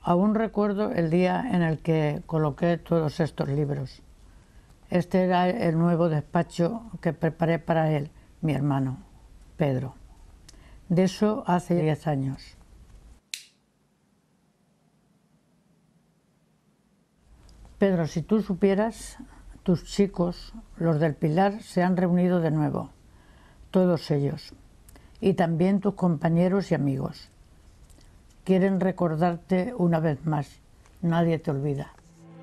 Aún recuerdo el día en el que coloqué todos estos libros. Este era el nuevo despacho que preparé para él, mi hermano, Pedro. De eso hace 10 años. Pedro, si tú supieras, tus chicos, los del Pilar, se han reunido de nuevo, todos ellos, y también tus compañeros y amigos. Quieren recordarte una vez más, nadie te olvida.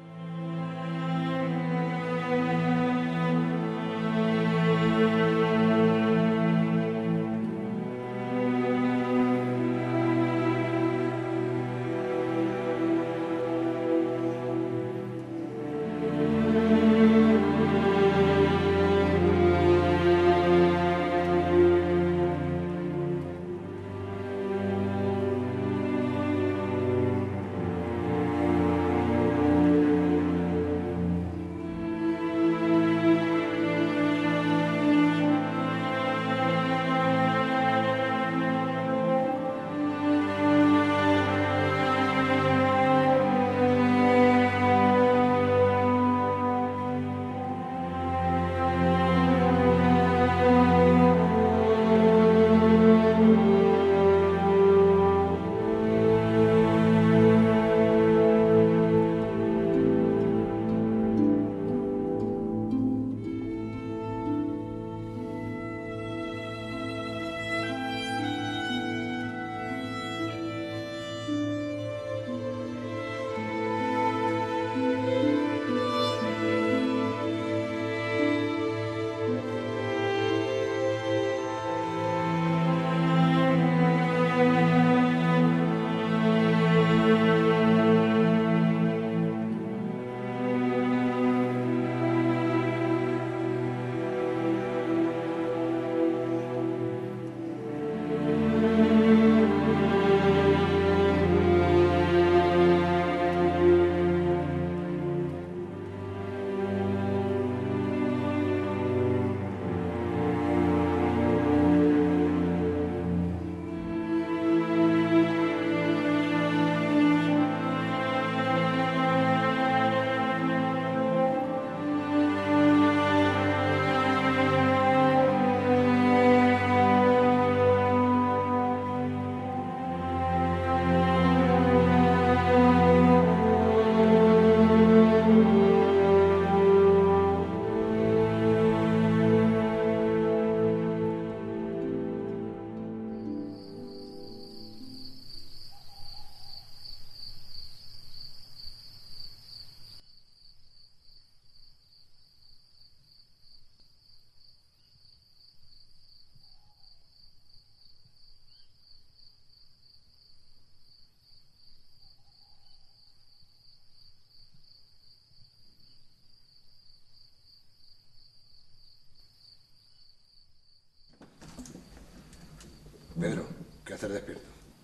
Pedro, ¿qué haces despierto?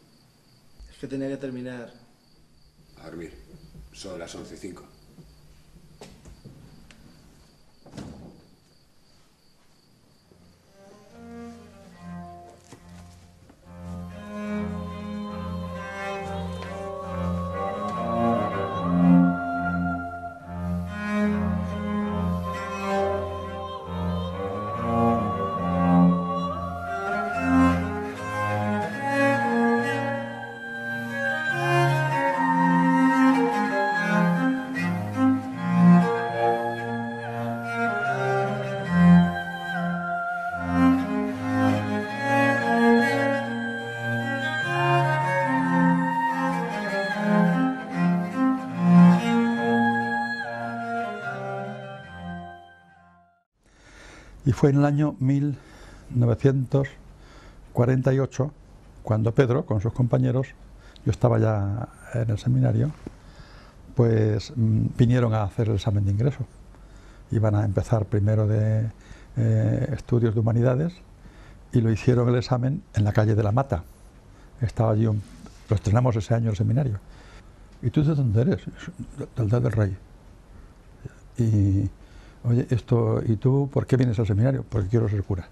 Es que tenía que terminar. A dormir. Son las 11:05. Y fue en el año 1948 cuando Pedro, con sus compañeros, yo estaba ya en el seminario, pues vinieron a hacer el examen de ingreso. Iban a empezar primero de estudios de humanidades y lo hicieron el examen en la calle de la Mata. Estaba allí, lo estrenamos ese año el seminario. ¿Y tú de dónde eres? Del Del Rey. Y, oye, ¿y tú por qué vienes al seminario? Porque quiero ser cura.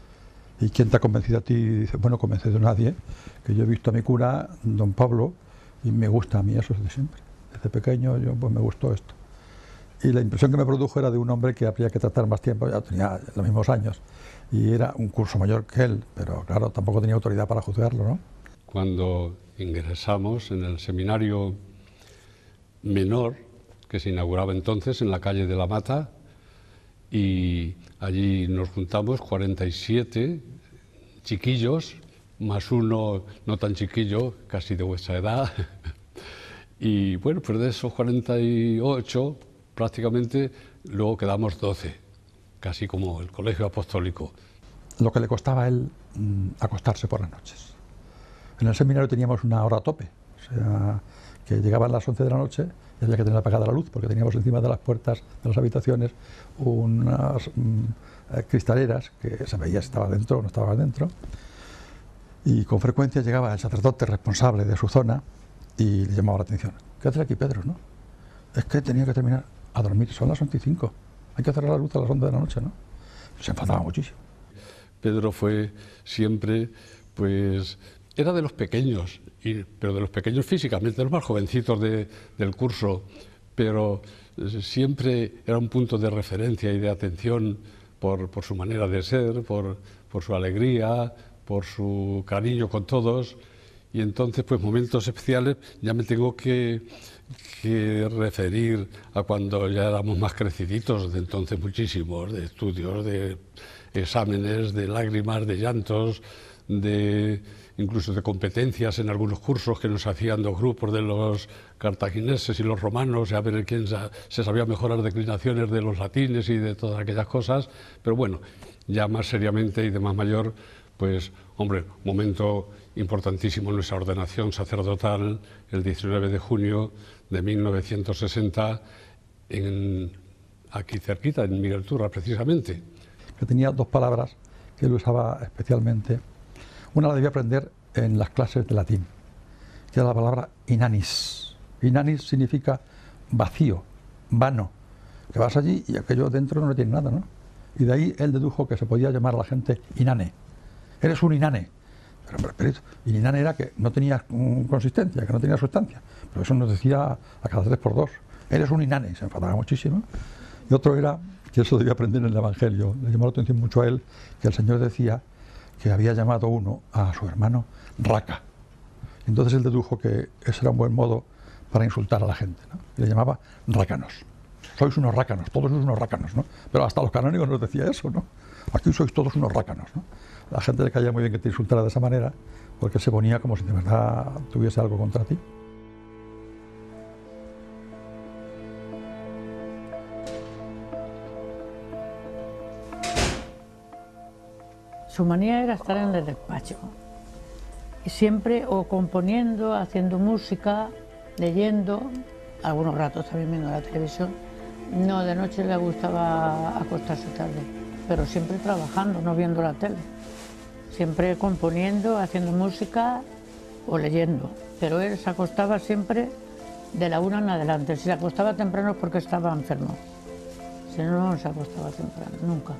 ¿Y quién te ha convencido a ti? Y dice, bueno, convencido a nadie, que yo he visto a mi cura, don Pablo, Y me gusta a mí eso desde siempre. Desde pequeño yo, pues me gustó esto. Y la impresión que me produjo era de un hombre que habría que tratar más tiempo, ya tenía los mismos años, y era un curso mayor que él, pero claro, tampoco tenía autoridad para juzgarlo, ¿no? Cuando ingresamos en el seminario menor, que se inauguraba entonces en la calle de la Mata, y allí nos juntamos 47 chiquillos, más uno no tan chiquillo, casi de vuestra edad, y bueno, pues de esos 48, prácticamente, luego quedamos 12, casi como el colegio apostólico. Lo que le costaba a él acostarse por las noches. En el seminario teníamos una hora tope, o sea, que llegaban las 11 de la noche y había que tener apagada la luz, porque teníamos encima de las puertas de las habitaciones unas cristaleras que se veía si estaba dentro o no estaba dentro, y con frecuencia llegaba el sacerdote responsable de su zona y le llamaba la atención. ¿Qué haces aquí, Pedro? ¿No? Es que tenía que terminar a dormir, son las 11:05, hay que cerrar la luz a las 11 de la noche, ¿no? Se enfadaba muchísimo. Pedro fue siempre, pues, era de los pequeños, pero de los pequeños físicamente, de los más jovencitos del curso, pero siempre era un punto de referencia y de atención por su manera de ser, por su alegría, por su cariño con todos, y entonces, pues, momentos especiales ya me tengo que referir a cuando ya éramos más creciditos, de entonces muchísimos, de estudios, de exámenes, de lágrimas, de llantos, incluso de competencias en algunos cursos que nos hacían dos grupos de los cartagineses y los romanos, a ver quién se sabía mejor las declinaciones de los latines y de todas aquellas cosas, pero bueno, ya más seriamente y de más mayor, pues, hombre, momento importantísimo en nuestra ordenación sacerdotal, el 19 de junio de 1960, aquí cerquita, en Miguel Turra, precisamente. Que tenía dos palabras que él usaba especialmente. Una la debía aprender en las clases de latín, que era la palabra inanis. Inanis significa vacío, vano, que vas allí y aquello dentro no tiene nada, ¿no? Y de ahí él dedujo que se podía llamar a la gente inane. Eres un inane. Pero inane era que no tenía consistencia, que no tenía sustancia. Pero eso nos decía a cada 3x2. Eres un inane. Se enfadaba muchísimo. Y otro era, que eso debía aprender en el Evangelio, le llamó la atención mucho a él, que el Señor decía que había llamado uno a su hermano raca. Entonces él dedujo que ese era un buen modo para insultar a la gente, ¿no? Y le llamaba rácanos. Sois unos rácanos, todos sois unos rácanos, ¿no? Pero hasta los canónigos nos decía eso, ¿no? Aquí sois todos unos rácanos, ¿no? La gente le caía muy bien que te insultara de esa manera, porque se ponía como si de verdad tuviese algo contra ti. Su manía era estar en el despacho, y siempre o componiendo, haciendo música, leyendo, algunos ratos también viendo la televisión. No, de noche le gustaba acostarse tarde, pero siempre trabajando, no viendo la tele. Siempre componiendo, haciendo música o leyendo, pero él se acostaba siempre de la 1 en adelante. Si se acostaba temprano es porque estaba enfermo, si no, no se acostaba temprano, nunca.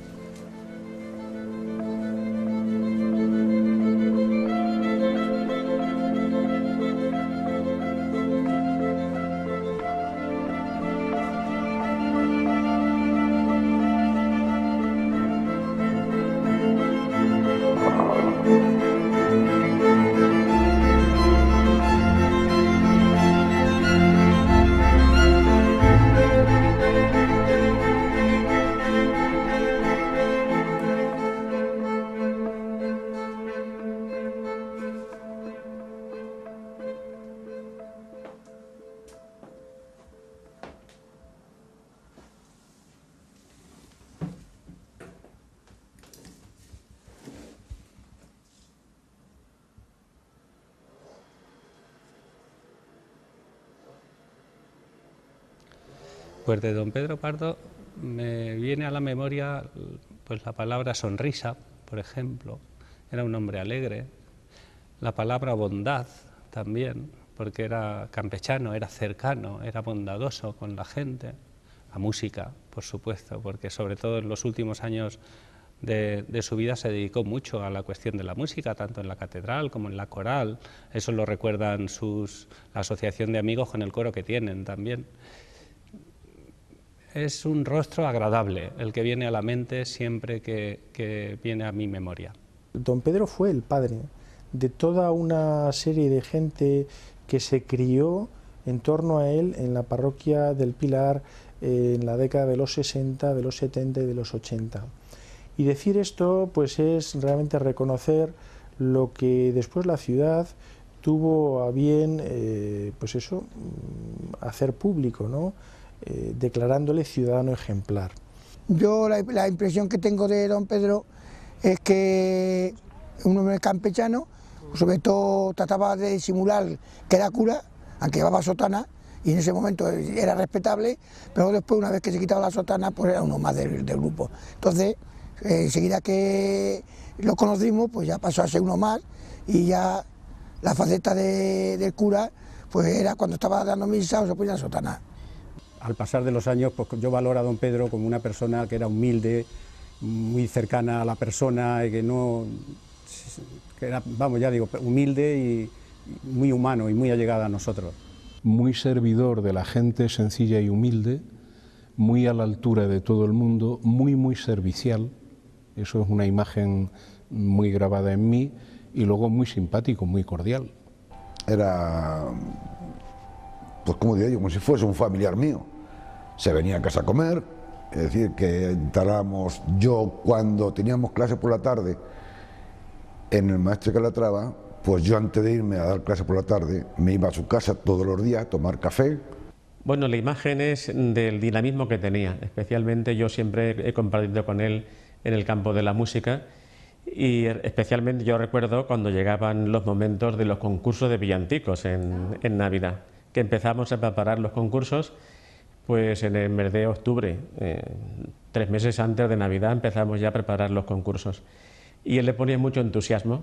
Pues de don Pedro Pardo me viene a la memoria pues la palabra sonrisa, por ejemplo. Era un hombre alegre. La palabra bondad también, porque era campechano, era cercano, era bondadoso con la gente. La música, por supuesto, porque sobre todo en los últimos años de su vida se dedicó mucho a la cuestión de la música, tanto en la catedral como en la coral. Eso lo recuerdan la asociación de amigos con el coro que tienen también. Es un rostro agradable el que viene a la mente siempre que viene a mi memoria. Don Pedro fue el padre de toda una serie de gente que se crió en torno a él en la parroquia del Pilar en la década de los 60, de los 70 y de los 80. Y decir esto pues es realmente reconocer lo que después la ciudad tuvo a bien pues eso, hacer público, ¿no? Declarándole ciudadano ejemplar. Yo la impresión que tengo de don Pedro es que un hombre campechano, sobre todo trataba de disimular que era cura, aunque llevaba sotana, y en ese momento era respetable, pero después, una vez que se quitaba la sotana, pues era uno más del grupo. Entonces, enseguida que lo conocimos, pues ya pasó a ser uno más, y ya la faceta del cura, pues era cuando estaba dando misa o se ponía la sotana. Al pasar de los años, pues yo valoro a don Pedro como una persona que era humilde, muy cercana a la persona, y que no, que era, vamos, ya digo, humilde y muy humano y muy allegada a nosotros. Muy servidor de la gente sencilla y humilde, muy a la altura de todo el mundo, muy servicial, eso es una imagen muy grabada en mí, y luego muy simpático, muy cordial. Era, pues como diría yo, como si fuese un familiar mío. Se venía a casa a comer, es decir, que entráramos, yo cuando teníamos clase por la tarde en el Maestre Calatrava, pues yo antes de irme a dar clase por la tarde me iba a su casa todos los días a tomar café. Bueno, la imagen es del dinamismo que tenía, especialmente yo siempre he compartido con él en el campo de la música, y especialmente yo recuerdo cuando llegaban los momentos de los concursos de villancicos en Navidad, que empezamos a preparar los concursos pues en el mes de octubre, 3 meses antes de Navidad empezamos ya a preparar los concursos. Y él le ponía mucho entusiasmo,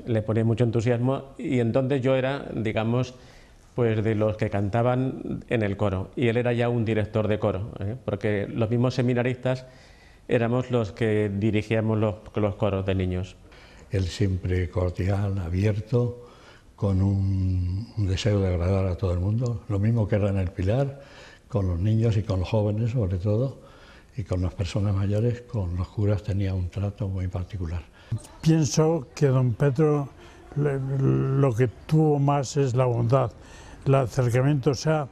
y entonces yo era, digamos, pues de los que cantaban en el coro, y él era ya un director de coro, porque los mismos seminaristas éramos los que dirigíamos los coros de niños. Él siempre cordial, abierto, con un deseo de agradar a todo el mundo, lo mismo que era en el Pilar, con los niños y con los jóvenes sobre todo, y con las personas mayores, con los curas tenía un trato muy particular. Pienso que don Pedro lo que tuvo más es la bondad, el acercamiento, o sea,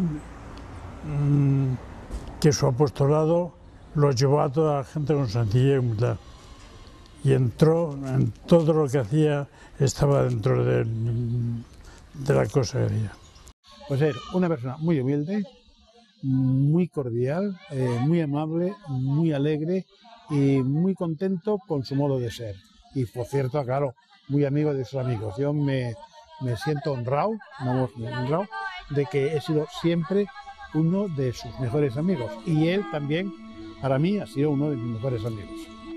que su apostolado lo llevó a toda la gente con sencillez y humildad. Y entró en todo lo que hacía, estaba dentro de la cosa que hacía. Pues era una persona muy humilde, muy cordial, muy amable, muy alegre y muy contento con su modo de ser. Y por cierto, claro, muy amigo de sus amigos. Yo me siento honrado de que he sido siempre uno de sus mejores amigos. Y él también, para mí, ha sido uno de mis mejores amigos.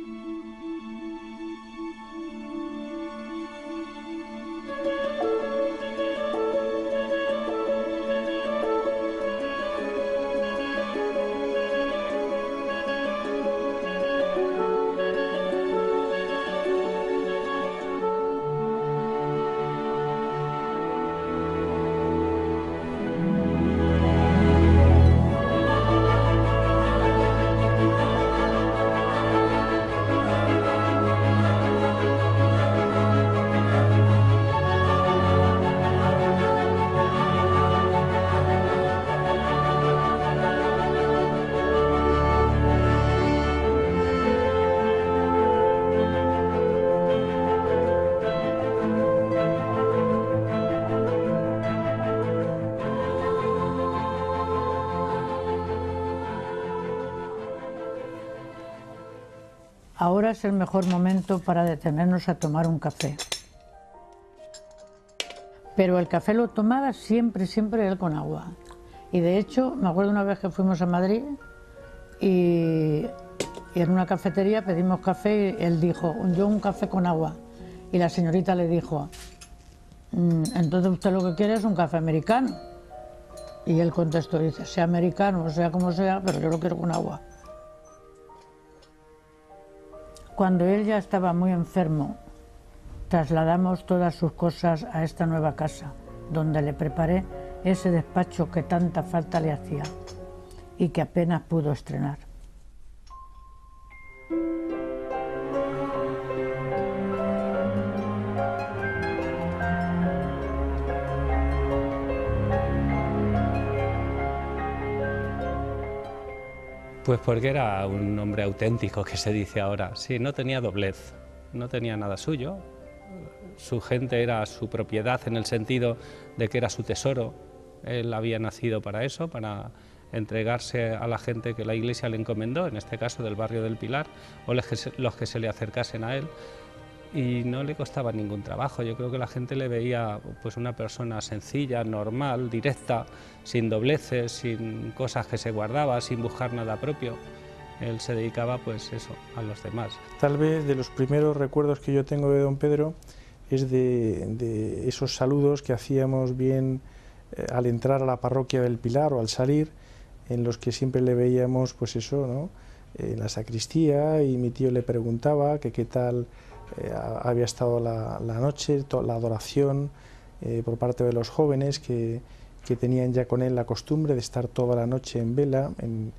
Ahora es el mejor momento para detenernos a tomar un café. Pero el café lo tomaba siempre él con agua. Y de hecho, me acuerdo una vez que fuimos a Madrid y en una cafetería pedimos café y él dijo, yo un café con agua. Y la señorita le dijo, entonces usted lo que quiere es un café americano. Y él contestó, dice, sea americano o sea como sea, pero yo lo quiero con agua. Cuando él ya estaba muy enfermo, trasladamos todas sus cosas a esta nueva casa, donde le preparé ese despacho que tanta falta le hacía y que apenas pudo estrenar. Pues porque era un hombre auténtico, que se dice ahora. Sí, no tenía doblez, no tenía nada suyo. Su gente era su propiedad en el sentido de que era su tesoro. Él había nacido para eso, para entregarse a la gente que la Iglesia le encomendó, en este caso del barrio del Pilar, o los que se le acercasen a él. Y no le costaba ningún trabajo. Yo creo que la gente le veía pues una persona sencilla, normal, directa, sin dobleces, sin cosas que se guardaba, sin buscar nada propio. Él se dedicaba pues eso, a los demás. Tal vez de los primeros recuerdos que yo tengo de don Pedro es de esos saludos que hacíamos bien al entrar a la parroquia del Pilar o al salir, en los que siempre le veíamos pues eso, ¿no? En la sacristía, y mi tío le preguntaba que qué tal había estado la noche, la adoración por parte de los jóvenes que tenían ya con él la costumbre de estar toda la noche en vela,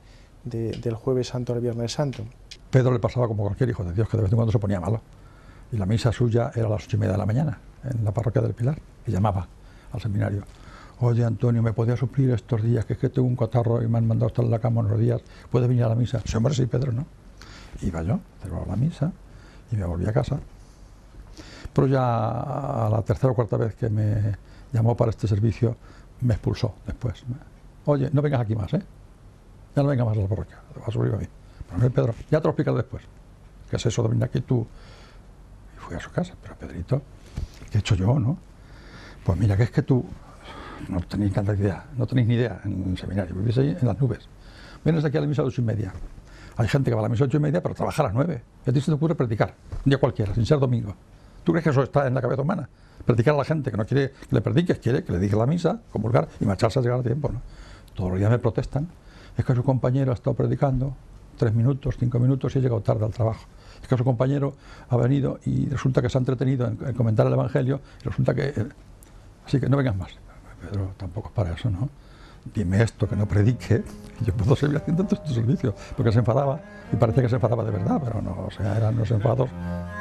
del Jueves Santo al Viernes Santo. Pedro le pasaba como cualquier hijo de Dios, que de vez en cuando se ponía malo. Y la misa suya era a las 8:30 de la mañana, en la parroquia del Pilar, y llamaba al seminario. Oye, Antonio, ¿me podía suplir estos días? Que es que tengo un catarro y me han mandado estar en la cama unos días. ¿Puedes venir a la misa? Sí, hombre, sí, Pedro, ¿no? Iba yo, celebraba la misa y me volví a casa. Pero ya a la tercera o cuarta vez que me llamó para este servicio, me expulsó después. Oye, no vengas aquí más, ¿eh? Ya no vengas más a la parroquia, te vas a subir a mí. Pero no, Pedro, ya te lo explicaré después. ¿Qué es eso de venir aquí tú? Y fui a su casa. Pero Pedrito, ¿qué he hecho yo, no? Pues mira, que es que tú no tenéis tanta idea, no tenéis ni idea en el seminario, vivís ahí en las nubes. Vienes aquí a la misa a las 8:30. Hay gente que va a la misa a las 8:30, pero trabaja a las 9. Y a ti se te ocurre predicar, un día cualquiera, sin ser domingo. ¿Tú crees que eso está en la cabeza humana? Predicar a la gente que no quiere que le prediques, quiere que le digas la misa, comulgar y marcharse a llegar a tiempo, ¿no? Todos los días me protestan. Es que su compañero ha estado predicando 3 minutos, 5 minutos y ha llegado tarde al trabajo. Es que su compañero ha venido y resulta que se ha entretenido en comentar el Evangelio y resulta que... Así que no vengas más. Pedro, tampoco es para eso, ¿no? Dime esto, que no predique, y yo puedo seguir haciendo tu servicio. Porque se enfadaba, y parecía que se enfadaba de verdad, pero no, o sea, eran unos enfados.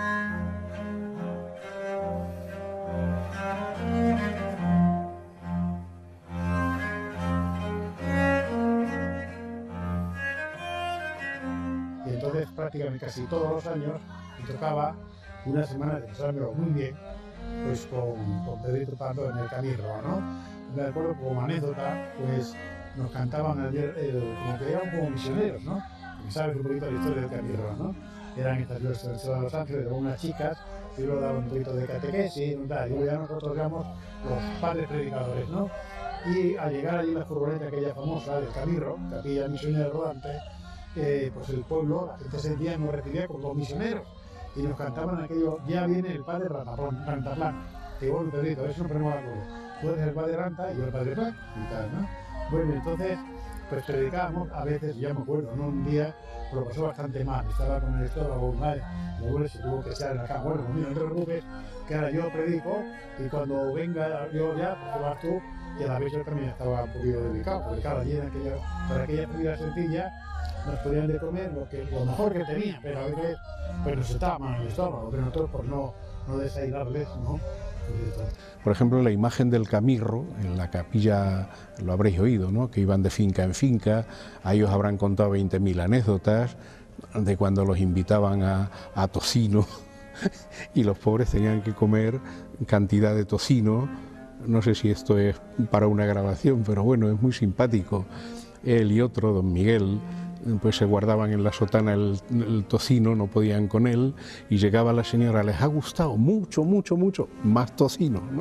Y entonces prácticamente casi todos los años me tocaba una semana de pasármelo muy bien, pues con Pedrito Pardo en el Camirro, ¿no? Me acuerdo como anécdota, pues nos cantaban ayer, como que eran como misioneros, ¿no? Porque sabes un poquito la historia del Camirro, ¿no? Eran estas los de Los Ángeles, eran unas chicas, y luego daban un poquito de catequesis, y luego ya nosotros éramos los padres predicadores, ¿no? Y al llegar allí la furgoneta aquella famosa del Camirro, Capilla Misionera Rodante, pues el pueblo, la gente ese día nos recibía con los misioneros y nos cantaban aquello, ya viene el padre Rantaplán, que bueno, Pedrito, eso no ponemos de acuerdo. Tú eres el padre Ranta y yo el padre Plan, y tal, ¿no? Bueno, entonces, pues predicábamos, a veces, ya me acuerdo, ¿no? Un día lo pasó bastante mal, estaba con el estómago mal, mi abuelo se tuvo que echar en la cama. Bueno, no te preocupes, que ahora yo predico y cuando venga yo ya, pues te vas tú, y a la vez yo también estaba un poquito delicado, porque claro, allí para aquella comida sencilla nos podían de comer lo mejor que tenía, pero a veces pues nos estaba mal en el estómago, pero nosotros por no desairarles, ¿no? Por ejemplo, la imagen del Camirro, en la capilla, lo habréis oído, ¿no? Que iban de finca en finca, a ellos habrán contado 20.000 anécdotas de cuando los invitaban a tocino y los pobres tenían que comer cantidad de tocino. No sé si esto es para una grabación, pero bueno, es muy simpático. Él y otro, don Miguel, pues se guardaban en la sotana el tocino, no podían con él, y llegaba la señora, les ha gustado mucho, mucho, mucho, más tocino, ¿no?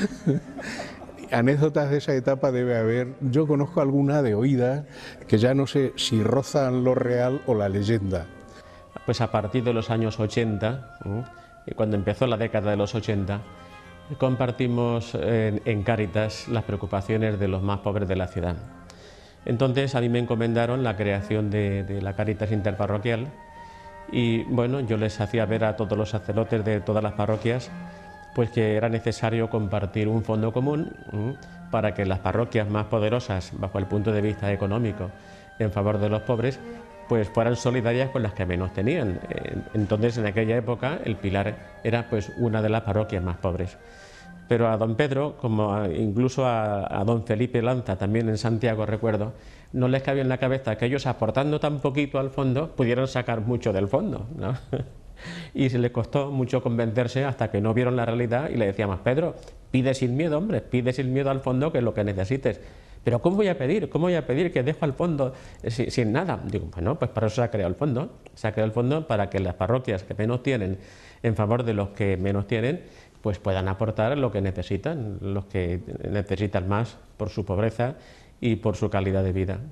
Anécdotas de esa etapa debe haber, yo conozco alguna de oídas, que ya no sé si rozan lo real o la leyenda. Pues a partir de los años 80, cuando empezó la década de los 80, compartimos en Cáritas las preocupaciones de los más pobres de la ciudad. Entonces a mí me encomendaron la creación de la Cáritas Interparroquial Y bueno, yo les hacía ver a todos los sacerdotes de todas las parroquias pues que era necesario compartir un fondo común para que las parroquias más poderosas bajo el punto de vista económico en favor de los pobres pues fueran solidarias con las que menos tenían. Entonces, en aquella época, el Pilar era pues una de las parroquias más pobres. Pero a don Pedro, como incluso a don Felipe Lanza, también en Santiago recuerdo, no les cabía en la cabeza que ellos, aportando tan poquito al fondo, pudieran sacar mucho del fondo, ¿no? Y se les costó mucho convencerse hasta que no vieron la realidad y le decíamos: Pedro, pide sin miedo, hombre, pide sin miedo al fondo, que es lo que necesites. Pero ¿cómo voy a pedir? ¿Cómo voy a pedir que dejo al fondo sin nada? Digo, bueno, pues para eso se ha creado el fondo. Se ha creado el fondo para que las parroquias que menos tienen en favor de los que menos tienen, pues puedan aportar lo que necesitan, los que necesitan más por su pobreza y por su calidad de vida.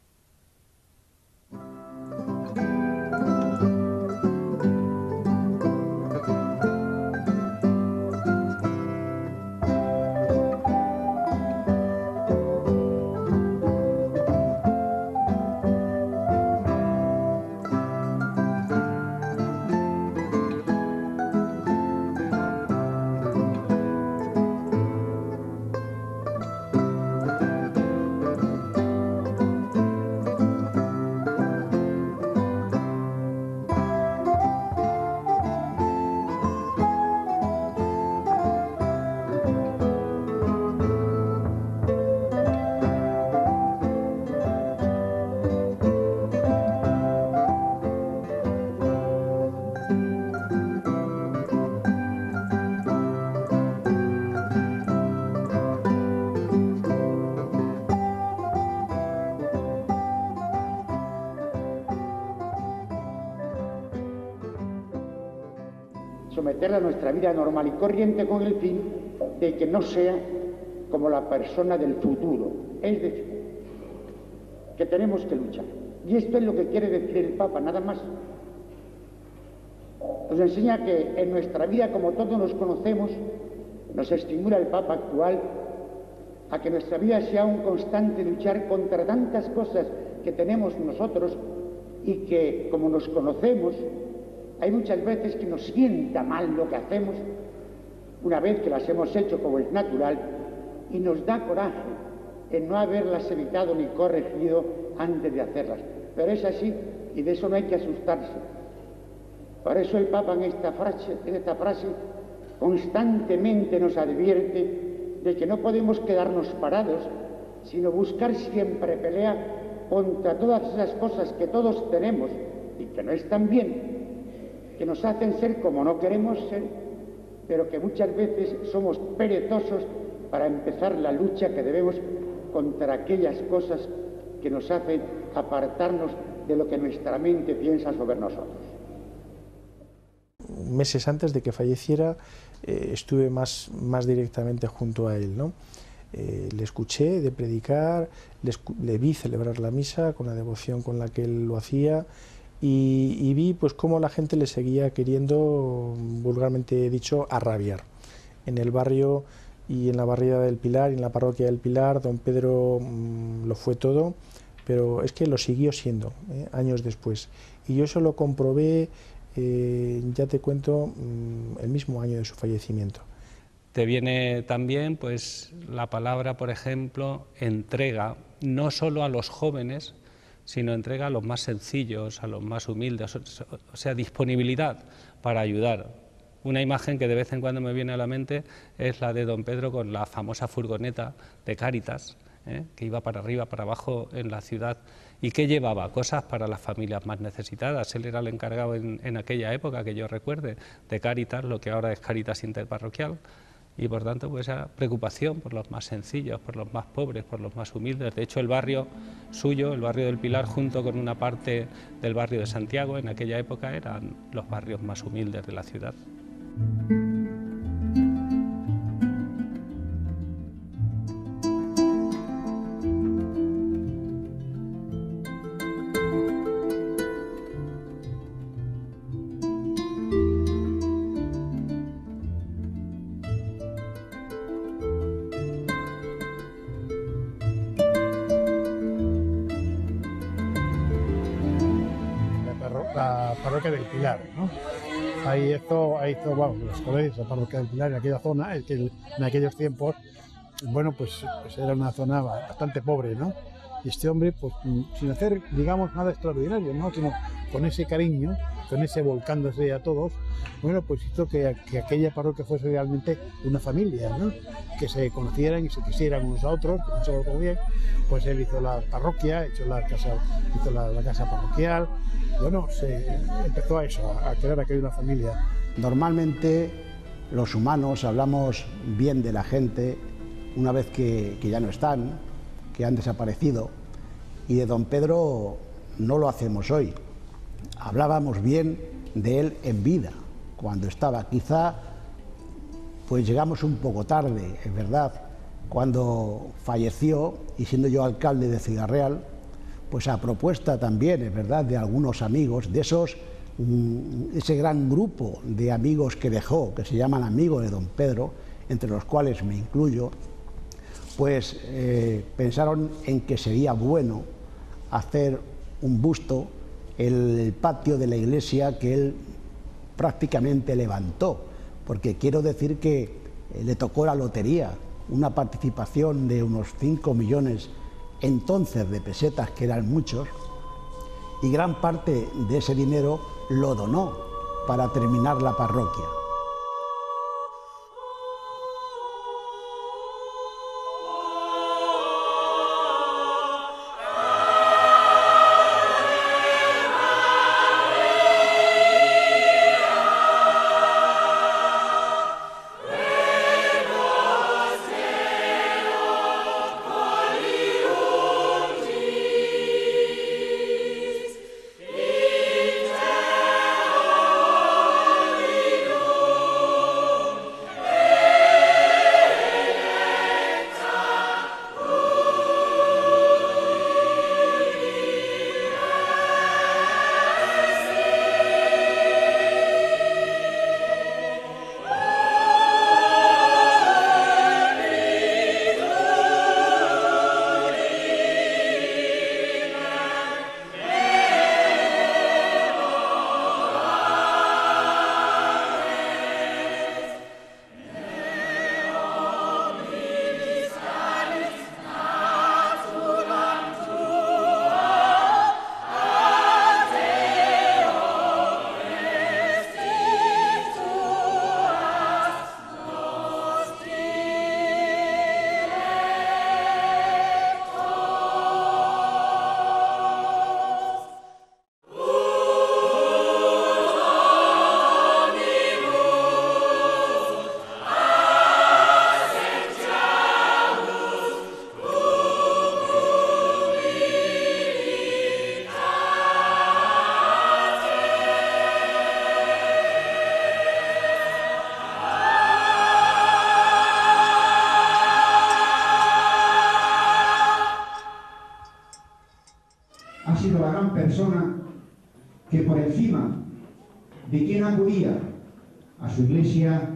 Someterla a nuestra vida normal y corriente con el fin de que no sea como la persona del futuro. Es decir, que tenemos que luchar. Y esto es lo que quiere decir el Papa, nada más. Nos enseña que en nuestra vida, como todos nos conocemos, nos estimula el Papa actual a que nuestra vida sea un constante luchar contra tantas cosas que tenemos nosotros y que, como nos conocemos, hay muchas veces que nos sienta mal lo que hacemos, una vez que las hemos hecho como es natural, y nos da coraje en no haberlas evitado ni corregido antes de hacerlas. Pero es así, y de eso no hay que asustarse. Por eso el Papa en esta frase constantemente nos advierte de que no podemos quedarnos parados, sino buscar siempre pelea contra todas esas cosas que todos tenemos y que no están bien, que nos hacen ser como no queremos ser, pero que muchas veces somos perezosos para empezar la lucha que debemos contra aquellas cosas que nos hacen apartarnos de lo que nuestra mente piensa sobre nosotros. Meses antes de que falleciera estuve más directamente junto a él, ¿no? Le escuché de predicar, le vi celebrar la misa con la devoción con la que él lo hacía, y vi pues cómo la gente le seguía queriendo, vulgarmente dicho, arrabiar. En el barrio y en la barriada del Pilar y en la parroquia del Pilar, don Pedro lo fue todo, pero es que lo siguió siendo años después. Y yo eso lo comprobé, ya te cuento, el mismo año de su fallecimiento. Te viene también pues la palabra, por ejemplo, entrega, no solo a los jóvenes, sino entrega a los más sencillos, a los más humildes, o sea, disponibilidad para ayudar. Una imagen que de vez en cuando me viene a la mente es la de don Pedro con la famosa furgoneta de Cáritas, que iba para arriba, para abajo en la ciudad, y que llevaba cosas para las familias más necesitadas. Él era el encargado en aquella época, que yo recuerde, de Cáritas, lo que ahora es Cáritas Interparroquial, y por tanto pues esa preocupación por los más sencillos, por los más pobres, por los más humildes. De hecho el barrio suyo, el barrio del Pilar, junto con una parte del barrio de Santiago, en aquella época eran los barrios más humildes de la ciudad. la parroquia del Pilar, ¿no? Ahí hizo bueno, los colegios, la parroquia del Pilar en aquella zona, en aquellos tiempos, bueno, pues era una zona bastante pobre, ¿no? Y este hombre, pues sin hacer, digamos, nada extraordinario, ¿no? Sino con ese cariño, con ese volcándose a todos, bueno, pues hizo que aquella parroquia fuese realmente una familia, ¿no? Que se conocieran y se quisieran unos a otros, que no se lo tocó bien. Pues él hizo la parroquia, hizo la casa parroquial, bueno, se empezó a eso, a crear aquella una familia. Normalmente los humanos hablamos bien de la gente una vez que ya no están, que han desaparecido, y de don Pedro no lo hacemos hoy. Hablábamos bien de él en vida, cuando estaba. Quizá pues llegamos un poco tarde, es verdad, cuando falleció, y siendo yo alcalde de Ciudad-Real, pues a propuesta también, es verdad, de algunos amigos, de ese gran grupo de amigos que dejó, que se llaman amigos de don Pedro, entre los cuales me incluyo, pues pensaron en que sería bueno hacer un busto en el patio de la iglesia que él prácticamente levantó, porque quiero decir que le tocó la lotería, una participación de unos 5 millones entonces de pesetas, que eran muchos, y gran parte de ese dinero lo donó para terminar la parroquia. Persona que por encima de quien acudía a su iglesia,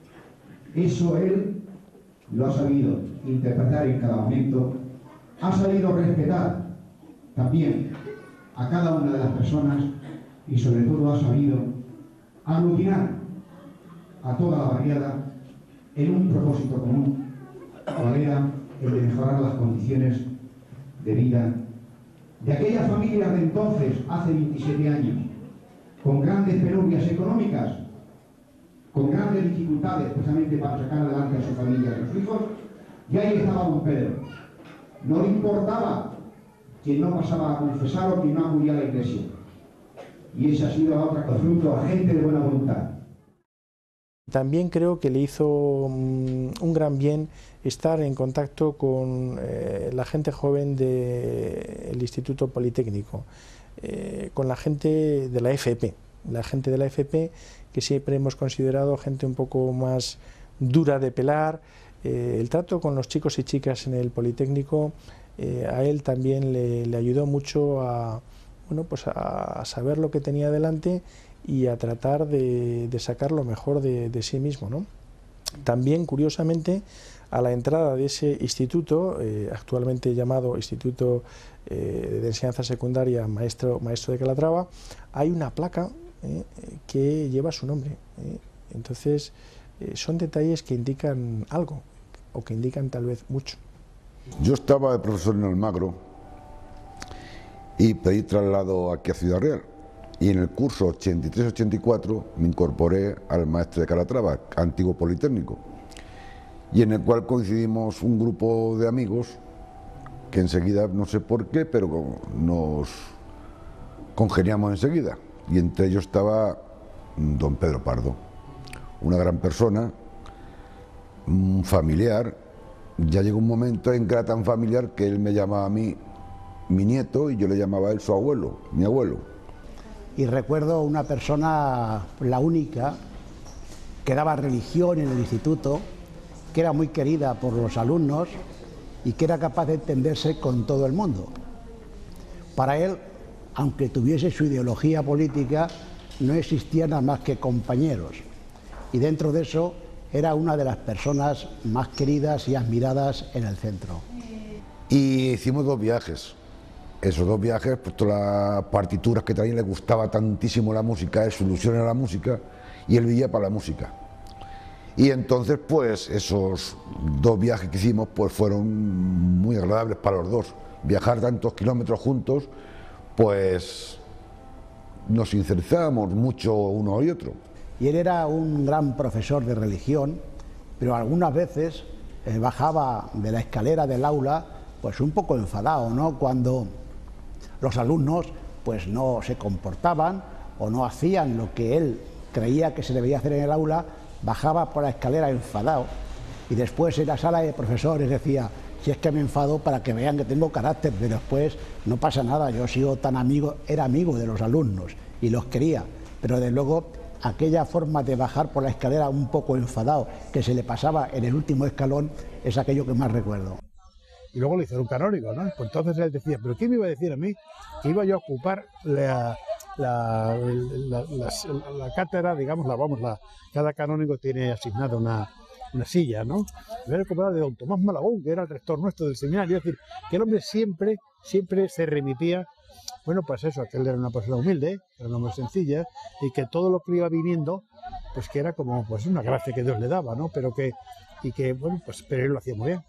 eso él lo ha sabido interpretar en cada momento, ha sabido respetar también a cada una de las personas y sobre todo ha sabido aglutinar a toda la barriada en un propósito común, cual era el de mejorar las condiciones de vida de aquellas familias de entonces, hace 27 años, con grandes penurias económicas, con grandes dificultades precisamente para sacar adelante a su familia y a sus hijos, y ahí estaba don Pedro. No le importaba quien no pasaba a confesar o quien no acudía a la iglesia. Y esa ha sido la otra, fruto a gente de buena voluntad. También creo que le hizo un gran bien estar en contacto con la gente joven del Instituto Politécnico, con la gente de la FP, que siempre hemos considerado gente un poco más dura de pelar. El trato con los chicos y chicas en el Politécnico a él también le ayudó mucho a saber lo que tenía delante y a tratar de sacar lo mejor de sí mismo, ¿no? También, curiosamente, a la entrada de ese instituto, actualmente llamado Instituto de Enseñanza Secundaria Maestro de Calatrava, hay una placa que lleva su nombre. Entonces, son detalles que indican algo, o que indican tal vez mucho. Yo estaba de profesor en Almagro y pedí traslado aquí a Ciudad Real. Y en el curso 83-84 me incorporé al Maestre de Calatrava, antiguo Politécnico, y en el cual coincidimos un grupo de amigos que enseguida, no sé por qué, pero nos congeniamos enseguida. Y entre ellos estaba don Pedro Pardo, una gran persona, un familiar. Ya llegó un momento en que era tan familiar que él me llamaba a mí mi nieto y yo le llamaba a él su abuelo, mi abuelo. Y recuerdo una persona, la única, que daba religión en el instituto, que era muy querida por los alumnos y que era capaz de entenderse con todo el mundo. Para él, aunque tuviese su ideología política, no existían nada más que compañeros. Y dentro de eso, era una de las personas más queridas y admiradas en el centro. Y hicimos 2 viajes. Esos 2 viajes, pues todas las partituras que traía, le gustaba tantísimo la música, su ilusión era la música, y él vivía para la música. Y entonces, pues, esos 2 viajes que hicimos, pues fueron muy agradables para los dos. Viajar tantos kilómetros juntos, pues, nos sincerizábamos mucho uno y otro. Y él era un gran profesor de religión, pero algunas veces bajaba de la escalera del aula, pues un poco enfadado, ¿no? Cuando los alumnos pues no se comportaban o no hacían lo que él creía que se debía hacer en el aula, bajaba por la escalera enfadado y después en la sala de profesores decía: si es que me enfado para que vean que tengo carácter, pero después no pasa nada, yo sigo tan amigo, era amigo de los alumnos y los quería, pero desde luego aquella forma de bajar por la escalera un poco enfadado que se le pasaba en el último escalón es aquello que más recuerdo. Y luego le hicieron canónigo, ¿no? Pues entonces él decía, ¿pero qué me iba a decir a mí? Que iba yo a ocupar la cátedra, digamos, cada canónigo tiene asignada una silla, ¿no? Me voy a ocupar de don Tomás Malagón, que era el rector nuestro del seminario. Es decir, que el hombre siempre se remitía, bueno, pues eso, que él era una persona humilde, era una hombre sencilla, y que todo lo que iba viniendo, pues que era como pues una gracia que Dios le daba, ¿no? Pero bueno, pues pero él lo hacía muy bien.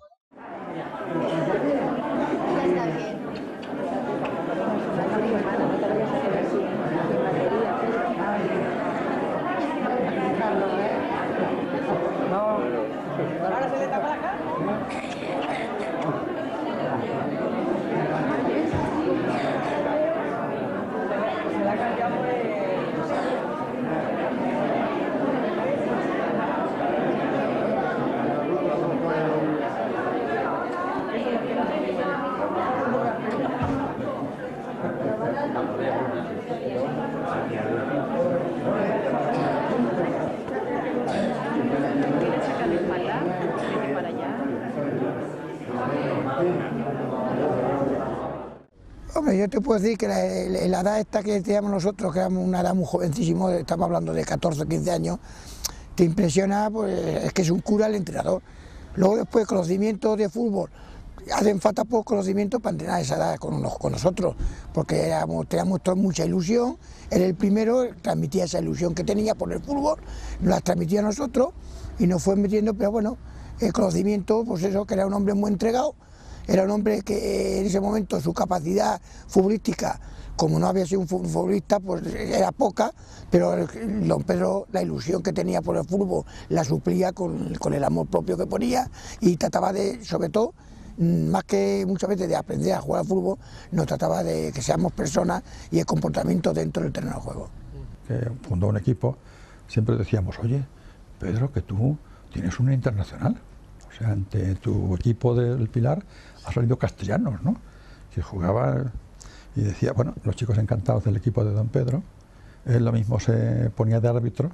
Hombre, yo te puedo decir que la edad esta que teníamos nosotros, que éramos una edad muy jovencísimo, estamos hablando de 14 o 15 años, te impresiona, pues es que es un cura el entrenador. Luego después conocimiento de fútbol, hacen falta pocos conocimientos para entrenar a esa edad con nosotros, porque teníamos mucha ilusión, él el primero transmitía esa ilusión que tenía por el fútbol, nos la transmitía a nosotros y nos fue metiendo, pero bueno, el conocimiento, pues eso, que era un hombre muy entregado, era un hombre que en ese momento su capacidad futbolística, como no había sido un futbolista, pues era poca, pero don Pedro, la ilusión que tenía por el fútbol, la suplía con el amor propio que ponía y trataba de, sobre todo, más que muchas veces de aprender a jugar al fútbol, nos trataba de que seamos personas y el comportamiento dentro del terreno de juego. Que fundó un equipo, siempre decíamos, oye, Pedro, que tú tienes una internacional. O sea, ante tu equipo del Pilar ha salido Castellanos, ¿no? Que jugaba y decía, bueno, los chicos encantados del equipo de don Pedro, él lo mismo se ponía de árbitro,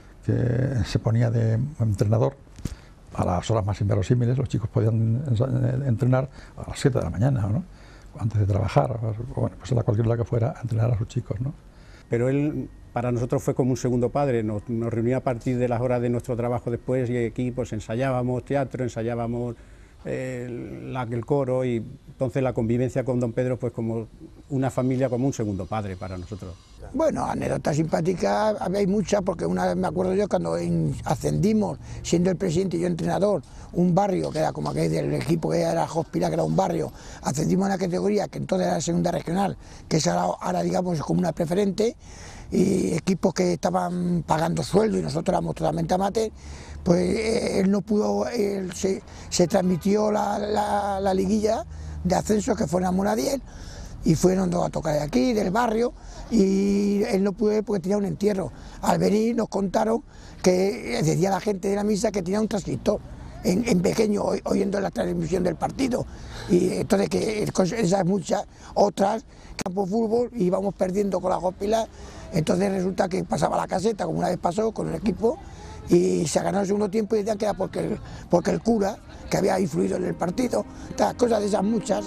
que se ponía de entrenador a las horas más inverosímiles, los chicos podían entrenar a las 7 de la mañana, ¿no? Antes de trabajar, bueno, pues a cualquier hora que fuera a entrenar a sus chicos, ¿no? pero él para nosotros fue como un segundo padre, nos reunía a partir de las horas de nuestro trabajo después y aquí pues ensayábamos teatro, ensayábamos el coro, y entonces la convivencia con don Pedro pues como una familia, como un segundo padre para nosotros. Bueno, anécdotas simpáticas hay muchas, porque una vez me acuerdo yo cuando ascendimos, siendo el presidente y yo entrenador, un barrio que era como aquel del equipo que era Hospila, que era un barrio, ascendimos a una categoría que entonces era la segunda regional, que es ahora digamos como una preferente, y equipos que estaban pagando sueldo y nosotros éramos totalmente amateur, pues él no pudo, se transmitió la liguilla de ascenso que fue en Almonadiel, y fueron a tocar de aquí, del barrio, y él no pudo ir porque tenía un entierro. Al venir nos contaron que decía la gente de la misa que tenía un transistor en pequeño oyendo la transmisión del partido, y entonces que esas muchas otras, campo de fútbol, íbamos perdiendo con la Hospila, entonces resulta que pasaba la caseta, como una vez pasó con el equipo, y se ganó el segundo tiempo y decían que era porque el cura, que había influido en el partido, cosas de esas muchas.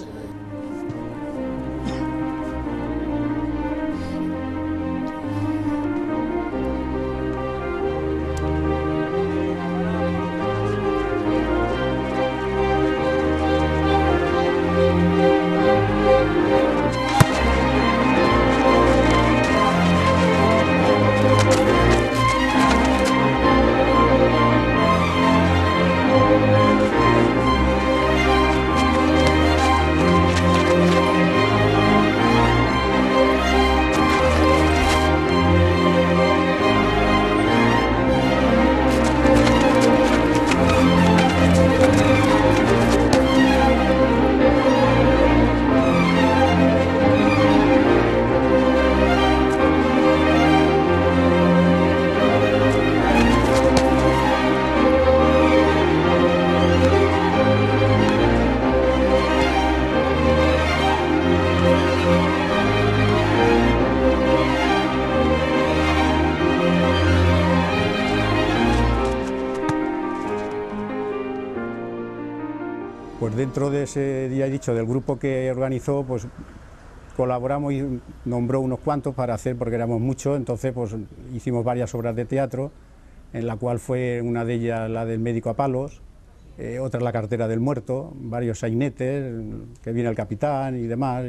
Pues dentro de ese día, he dicho, del grupo que organizó, pues colaboramos y nombró unos cuantos para hacer, porque éramos muchos, entonces pues hicimos varias obras de teatro, en la cual fue una de ellas la del médico a palos, otra la cartera del muerto, varios sainetes, que viene el capitán y demás,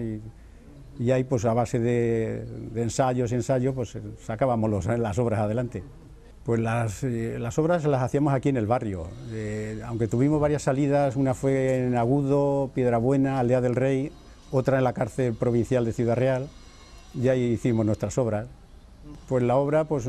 y ahí pues a base de ensayos y ensayos pues sacábamos las obras adelante. Pues las obras las hacíamos aquí en el barrio, aunque tuvimos varias salidas, una fue en Agudo, Piedrabuena, Aldea del Rey, otra en la cárcel provincial de Ciudad Real, y ahí hicimos nuestras obras. Pues la obra, pues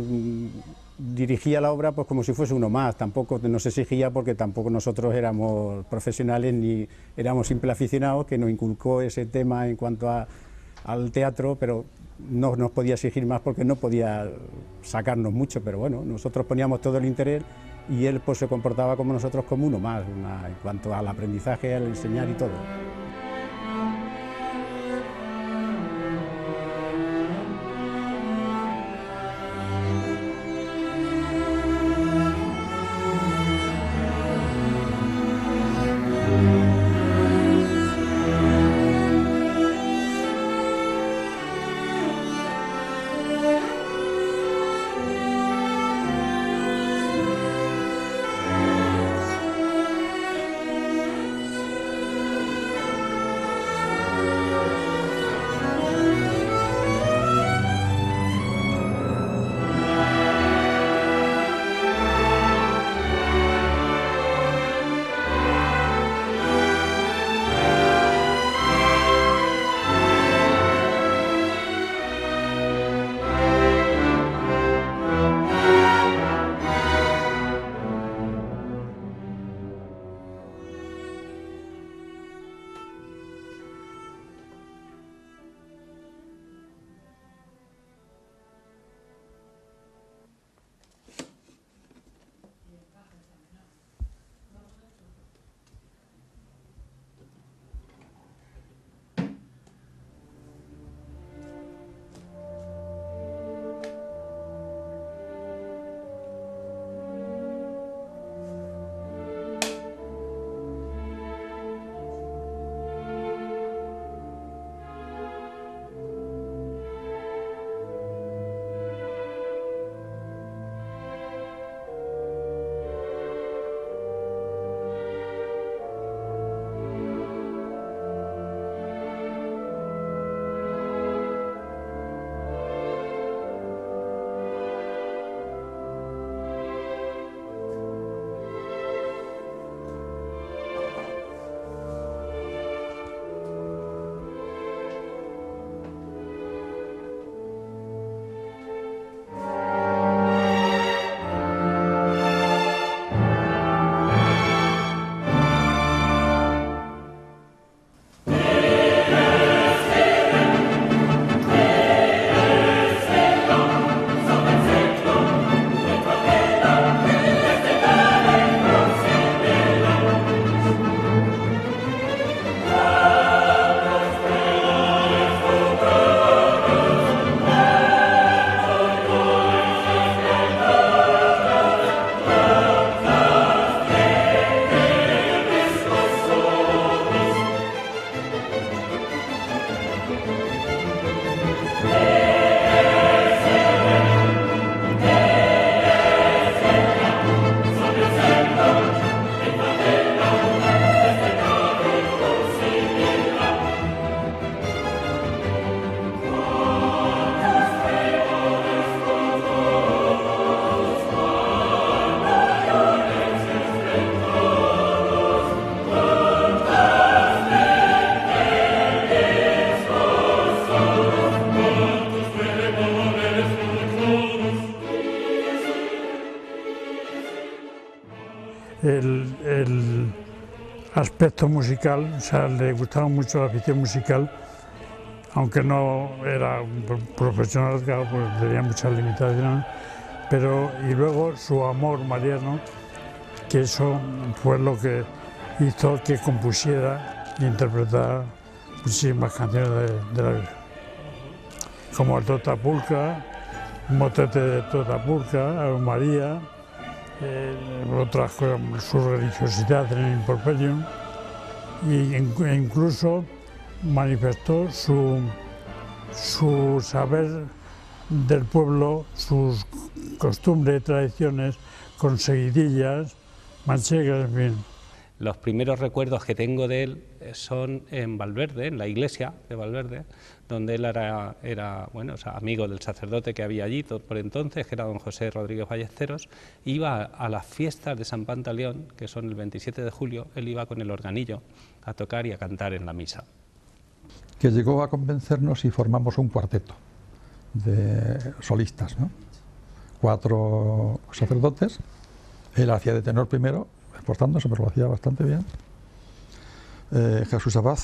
dirigía la obra pues como si fuese uno más, tampoco nos exigía, porque tampoco nosotros éramos profesionales ni éramos simples aficionados, que nos inculcó ese tema en cuanto al teatro, pero no nos podía exigir más porque no podía sacarnos mucho, pero bueno, nosotros poníamos todo el interés y él pues se comportaba como nosotros, como uno más, en cuanto al aprendizaje, al enseñar y todo. aspecto musical, o sea, le gustaba mucho la afición musical, aunque no era un profesional, claro, pues tenía muchas limitaciones, pero y luego su amor mariano, que eso fue lo que hizo que compusiera e interpretara muchísimas canciones de la Virgen, como el Totapulca, Motete de Totapulca, Ave María, otras cosas, su religiosidad en el Improperio, e incluso manifestó su saber del pueblo, sus costumbres, tradiciones, con seguidillas, manchegas, en fin. Los primeros recuerdos que tengo de él son en Valverde, en la iglesia de Valverde, donde él era bueno, o sea, amigo del sacerdote que había allí por entonces, que era don José Rodríguez Ballesteros. Iba a las fiestas de San Pantaleón, que son el 27 de julio, él iba con el organillo a tocar y a cantar en la misa. Que llegó a convencernos y formamos un cuarteto de solistas, ¿no? 4 sacerdotes, él hacía de tenor primero, esforzándose, pero lo hacía bastante bien, Jesús Abad,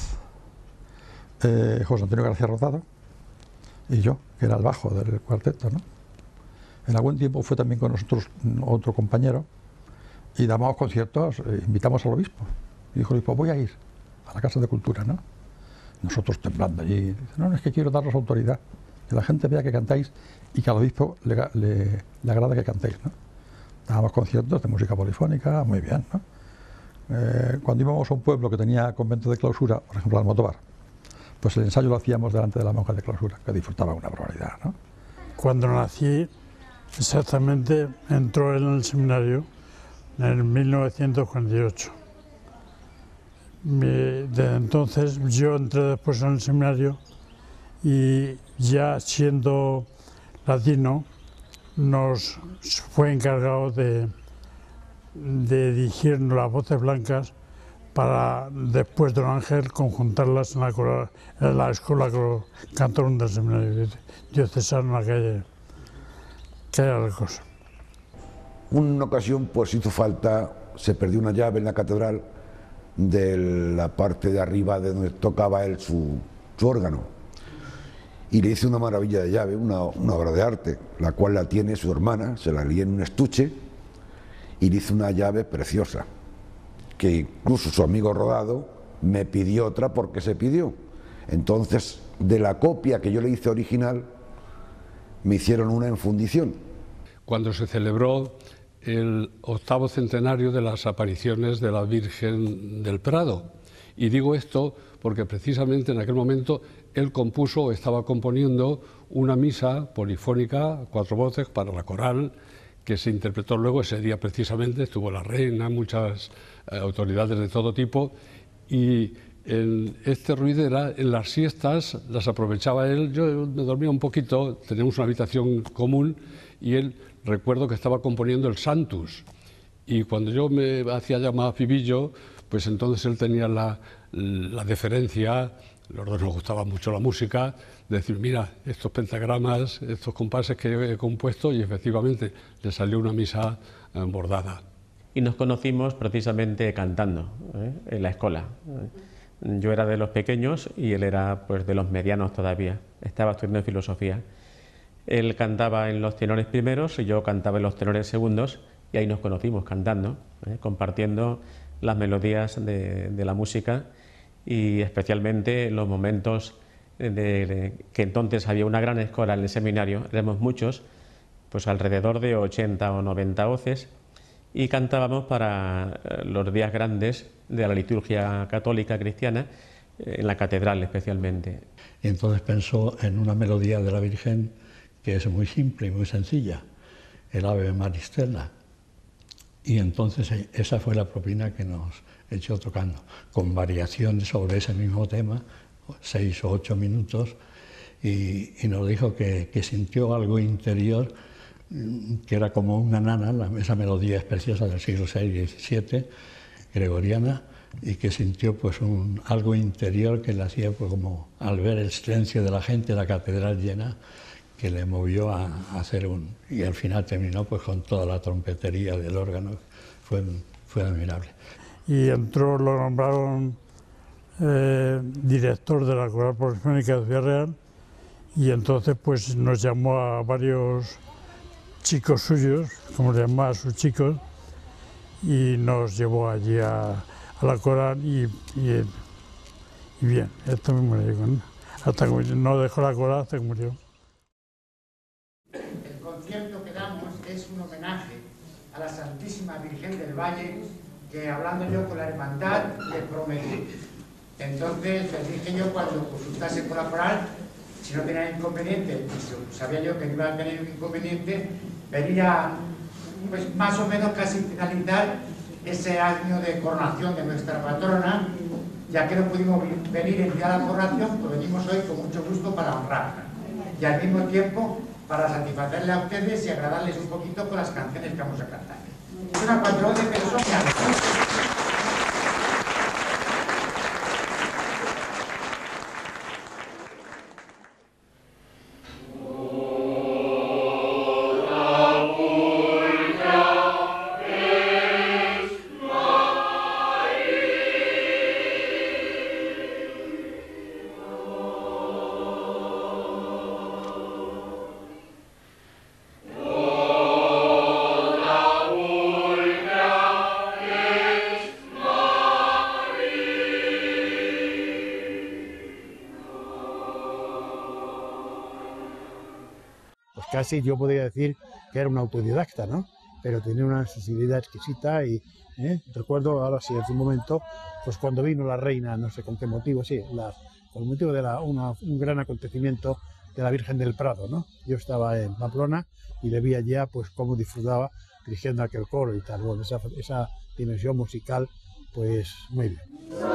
José Antonio García Rodado y yo, que era el bajo del cuarteto, ¿no? En algún tiempo fue también con nosotros otro compañero y dábamos conciertos, invitamos al obispo, y dijo el obispo, voy a ir a la Casa de Cultura, ¿no? Nosotros temblando allí, dice, no, es que quiero daros autoridad, que la gente vea que cantáis y que al obispo le agrada que cantéis, ¿no? Dábamos conciertos de música polifónica, muy bien, ¿no? Cuando íbamos a un pueblo que tenía convento de clausura, por ejemplo Almodóvar, pues el ensayo lo hacíamos delante de la monja de clausura, que disfrutaba una barbaridad, ¿no? Cuando nací, exactamente entró él en el seminario en 1948. Desde entonces yo entré después en el seminario y ya siendo latino nos fue encargado de dirigirnos las voces blancas para después Don Ángel conjuntarlas en la escuela cantorum del seminario diocesano en que hay cosa. Una ocasión pues hizo falta, se perdió una llave en la catedral de la parte de arriba de donde tocaba él su órgano, y le hice una maravilla de llave, una obra de arte, la cual la tiene su hermana, se la lié en un estuche y le hice una llave preciosa, que incluso su amigo Rodado me pidió otra porque se pidió. Entonces, de la copia que yo le hice original, me hicieron una en fundición. Cuando se celebró el 8º centenario de las apariciones de la Virgen del Prado, y digo esto porque precisamente en aquel momento él compuso o estaba componiendo una misa polifónica, 4 voces para la coral, que se interpretó luego ese día precisamente, estuvo la reina, muchas autoridades de todo tipo, y este ruido era en las siestas, las aprovechaba él. Yo me dormía un poquito, teníamos una habitación común, y él, recuerdo que estaba componiendo el Santus, y cuando yo me hacía ya más pibillo, pues entonces él tenía la deferencia, los dos nos gustaba mucho la música, de decir, mira, estos pentagramas, estos compases que he compuesto, y efectivamente le salió una misa bordada. Y nos conocimos precisamente cantando, en la escuela. Yo era de los pequeños y él era pues de los medianos todavía, estaba estudiando filosofía. Él cantaba en los tenores primeros y yo cantaba en los tenores segundos, y ahí nos conocimos cantando, compartiendo las melodías de la música, y especialmente en los momentos que entonces había una gran escuela en el seminario, éramos muchos, pues alrededor de 80 o 90 voces, y cantábamos para los días grandes de la liturgia católica cristiana, en la catedral especialmente. Y entonces pensó en una melodía de la Virgen que es muy simple y muy sencilla, el Ave Maris Stella. Y entonces esa fue la propina que nos echó tocando, con variaciones sobre ese mismo tema, 6 o 8 minutos, y nos dijo que sintió algo interior, que era como una nana, esa melodía es preciosa del siglo VI y XVII, gregoriana, y que sintió pues algo interior que le hacía pues, como al ver el silencio de la gente, la catedral llena, que le movió a hacer y al final terminó pues con toda la trompetería del órgano, fue admirable. y entró, lo nombraron director de la Coral Polifónica de Ciudad Real, y entonces pues nos llamó a varios chicos suyos, como le llamaba a sus chicos, y nos llevó allí a la Coral y bien, esto mismo le digo, ¿no? Hasta que no dejó la Coral hasta que murió. El concierto que damos es un homenaje a la Santísima Virgen del Valle, que hablando yo con la hermandad les prometí. Entonces les dije yo, cuando consultase con la Coral, si no tenían inconveniente, y sabía yo que no iba a tener un inconveniente, vería pues más o menos casi finalizar ese año de coronación de nuestra patrona. Ya que no pudimos venir el día de la coronación, pues venimos hoy con mucho gusto para honrarla y al mismo tiempo para satisfacerle a ustedes y agradarles un poquito con las canciones que vamos a cantar. Es una patrona de personas. Casi yo podría decir que era un autodidacta, ¿no? Pero tenía una sensibilidad exquisita y recuerdo ahora sí, en su momento, pues cuando vino la reina, no sé con qué motivo, sí, con el motivo de un gran acontecimiento de la Virgen del Prado, ¿no? Yo estaba en Pamplona y le vi allá pues cómo disfrutaba dirigiendo aquel coro y tal. Bueno, esa dimensión musical, pues muy bien.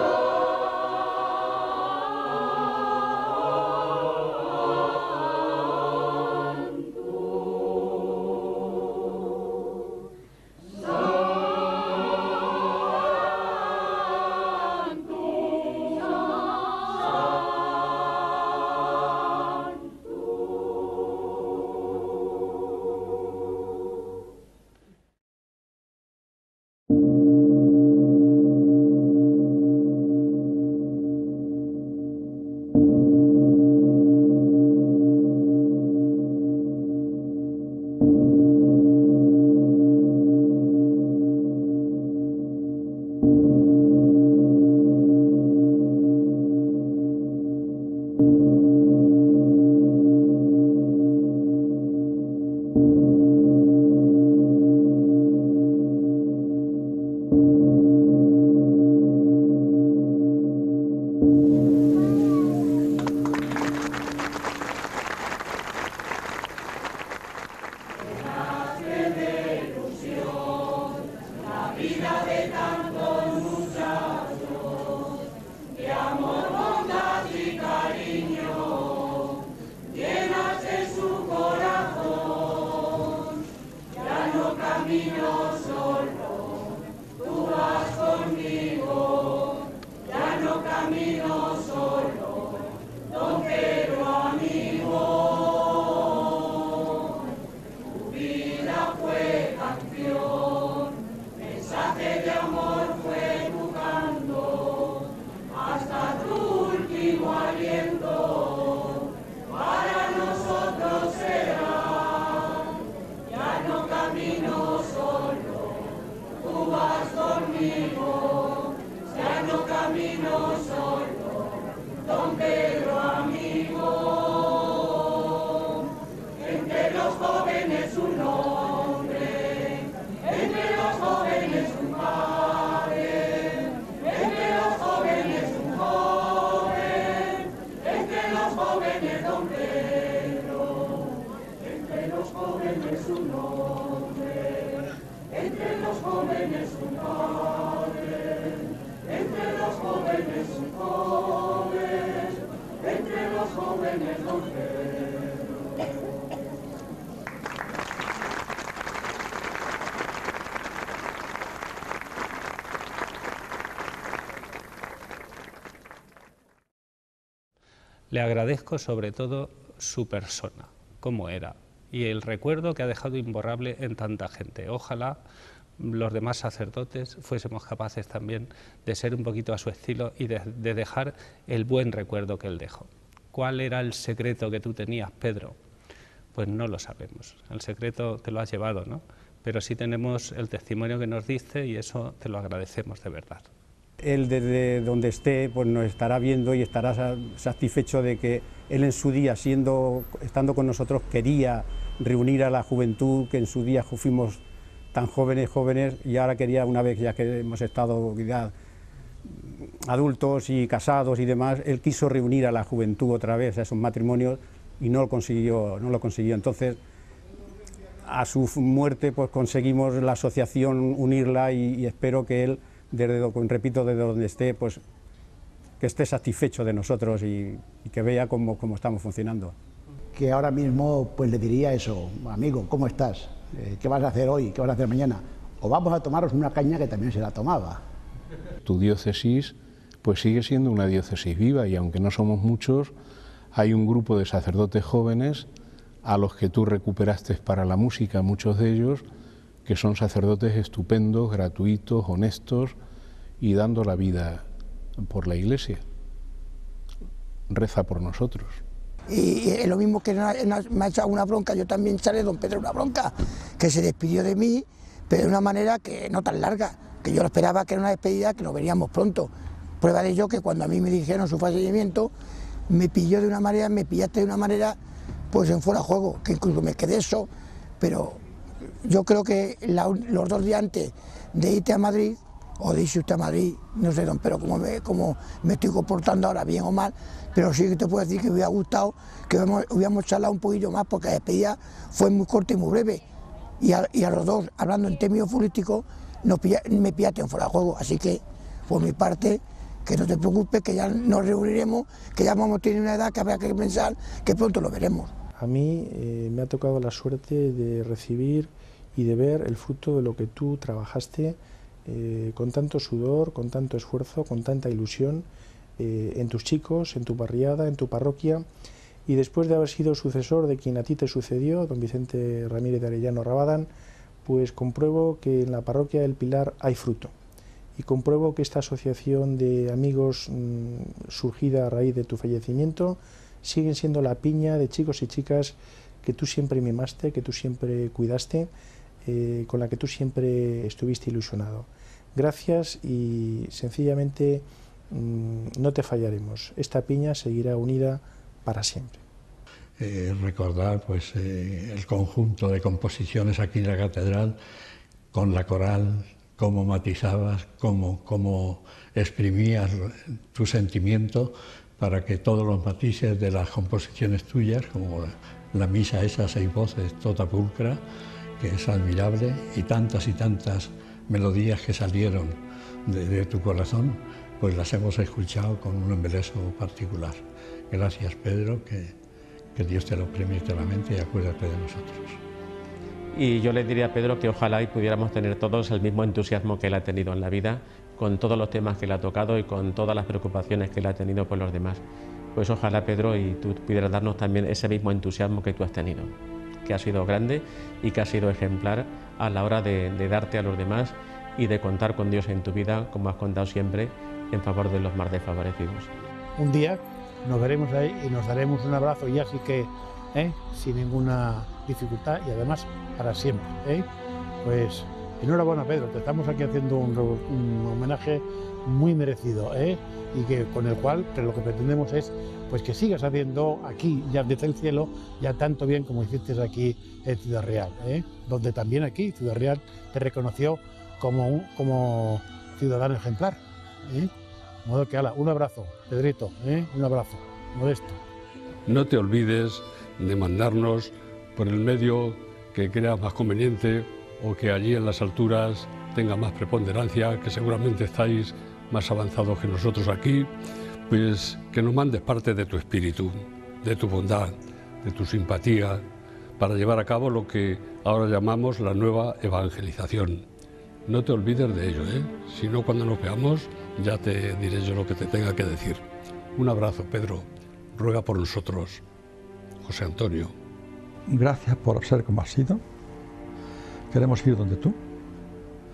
Le agradezco sobre todo su persona, cómo era, y el recuerdo que ha dejado imborrable en tanta gente. Ojalá los demás sacerdotes fuésemos capaces también de ser un poquito a su estilo y de dejar el buen recuerdo que él dejó. ¿Cuál era el secreto que tú tenías, Pedro? Pues no lo sabemos. El secreto te lo has llevado, ¿no? Pero sí tenemos el testimonio que nos diste y eso te lo agradecemos de verdad. Él desde donde esté pues nos estará viendo y estará satisfecho de que él en su día, estando con nosotros, quería reunir a la juventud, que en su día fuimos tan jóvenes y ahora quería, una vez ya que hemos estado ya adultos y casados y demás, él quiso reunir a la juventud otra vez a esos matrimonios y no lo consiguió. Entonces, a su muerte pues conseguimos la asociación unirla y espero que él, repito, desde donde esté, pues que esté satisfecho de nosotros y que vea cómo estamos funcionando. Que ahora mismo pues le diría eso: amigo, ¿cómo estás? ¿Qué vas a hacer hoy? ¿Qué vas a hacer mañana? O vamos a tomaros una caña, que también se la tomaba. Tu diócesis pues sigue siendo una diócesis viva y aunque no somos muchos, hay un grupo de sacerdotes jóvenes a los que tú recuperaste para la música, muchos de ellos, que son sacerdotes estupendos, gratuitos, honestos y dando la vida por la Iglesia. Reza por nosotros. Y es lo mismo que me ha echado una bronca, yo también echaré a don Pedro una bronca, que se despidió de mí, pero de una manera que no tan larga, que yo lo esperaba que era una despedida, que nos veríamos pronto. Prueba de ello que cuando a mí me dijeron su fallecimiento, me pilló de una manera, me pillaste de una manera, pues en fuera de juego, que incluso me quedé eso, pero yo creo que los 2 días antes de irte a Madrid, o de irse usted a Madrid, no sé, don Pedro, cómo me estoy comportando ahora, bien o mal, pero sí que te puedo decir que me hubiera gustado que hubiéramos charlado un poquillo más, porque la despedida fue muy corta y muy breve, y a los dos, hablando en términos futbolísticos, me pillaste en fuera de juego, así que, por mi parte, que no te preocupes, que ya nos reuniremos, que ya vamos a tener una edad que habrá que pensar que pronto lo veremos. A mí me ha tocado la suerte de recibir y de ver el fruto de lo que tú trabajaste con tanto sudor, con tanto esfuerzo, con tanta ilusión en tus chicos, en tu barriada, en tu parroquia, y después de haber sido sucesor de quien a ti te sucedió, don Vicente Ramírez de Arellano Rabadán, pues compruebo que en la parroquia del Pilar hay fruto, y compruebo que esta asociación de amigos surgida a raíz de tu fallecimiento siguen siendo la piña de chicos y chicas que tú siempre mimaste, que tú siempre cuidaste, con la que tú siempre estuviste ilusionado. Gracias y sencillamente no te fallaremos. Esta piña seguirá unida para siempre. Recordar pues, el conjunto de composiciones aquí en la catedral, con la coral, cómo matizabas, cómo exprimías tu sentimiento para que todos los matices de las composiciones tuyas, como la misa esa 6 voces, tota pulcra, que es admirable, y tantas melodías que salieron de tu corazón, pues las hemos escuchado con un embeleso particular. Gracias, Pedro, que Dios te lo premie eternamente y acuérdate de nosotros. Y yo le diría a Pedro que ojalá y pudiéramos tener todos el mismo entusiasmo que él ha tenido en la vida, con todos los temas que él ha tocado y con todas las preocupaciones que él ha tenido por los demás. Pues ojalá, Pedro, y tú pudieras darnos también ese mismo entusiasmo que tú has tenido, que ha sido grande y que ha sido ejemplar a la hora de darte a los demás y de contar con Dios en tu vida, como has contado siempre, en favor de los más desfavorecidos. Un día nos veremos ahí y nos daremos un abrazo, y así que sin ninguna dificultad, y además para siempre. Pues enhorabuena, Pedro, te estamos aquí haciendo un homenaje muy merecido, y que con el cual lo que pretendemos es pues que sigas haciendo aquí, ya desde el cielo, ya tanto bien como hiciste aquí en Ciudad Real, donde también aquí Ciudad Real te reconoció como ciudadano ejemplar. De modo que, un abrazo, Pedrito, un abrazo, Modesto. No te olvides de mandarnos por el medio que creas más conveniente o que allí en las alturas tenga más preponderancia, que seguramente estáis más avanzados que nosotros aquí, pues que nos mandes parte de tu espíritu, de tu bondad, de tu simpatía, para llevar a cabo lo que ahora llamamos la nueva evangelización. No te olvides de ello, Si no, cuando nos veamos ya te diré yo lo que te tenga que decir. Un abrazo, Pedro. Ruega por nosotros. José Antonio. Gracias por ser como has sido. Queremos ir donde tú.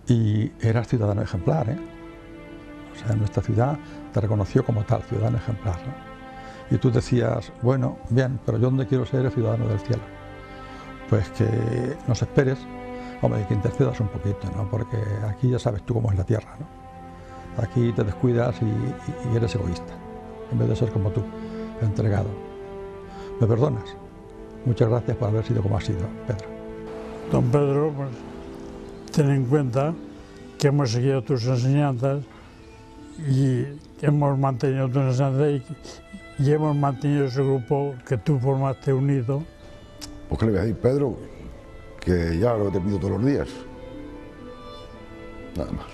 y eras ciudadano ejemplar, ¿eh? O sea, nuestra ciudad te reconoció como tal, ciudadano ejemplar, ¿no? Y tú decías, bueno, bien, pero yo donde quiero ser es ciudadano del cielo. Pues que nos esperes, hombre, que intercedas un poquito, ¿no? Porque aquí ya sabes tú cómo es la tierra, ¿no? Aquí te descuidas y eres egoísta, en vez de ser como tú, entregado. ¿Me perdonas? Muchas gracias por haber sido como has sido, Pedro. Don Pedro, pues, ten en cuenta que hemos seguido tus enseñanzas y hemos mantenido tus enseñanzas y hemos mantenido ese grupo que tú formaste unido. Pues qué le voy a decir, Pedro, que ya lo te pido todos los días. Nada más.